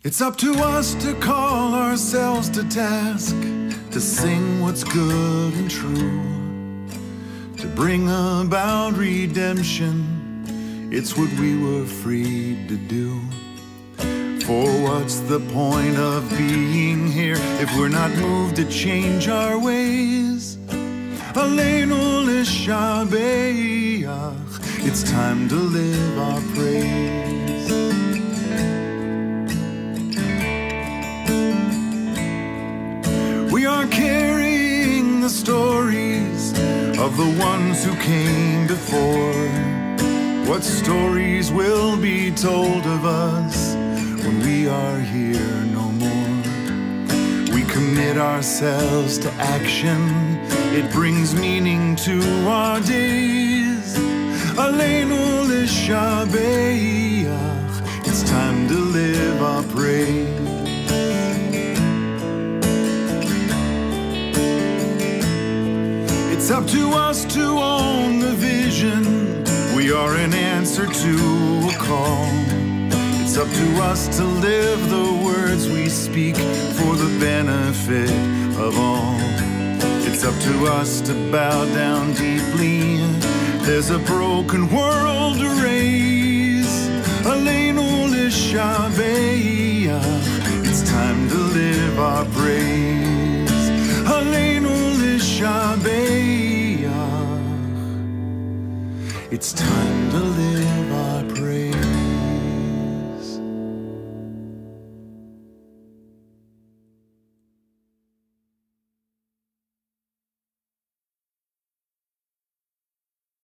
It's up to us to call ourselves to task, to sing what's good and true, to bring about redemption. It's what we were freed to do. For what's the point of being here if we're not moved to change our ways? Aleinu l'shabeach, it's time to live our praise. We are carrying the stories of the ones who came before. What stories will be told of us when we are here no more? We commit ourselves to action. It brings meaning to our days. Aleinu l'shabeach, it's time to live our praise. It's up to us to own the vision. We are an answer to a call. It's up to us to live the words we speak for the benefit of all. It's up to us to bow down deeply. There's a broken world to raise. Aleinu l'shabeach, it's time to live our praise. Aleinu l'shabeach, it's time to live.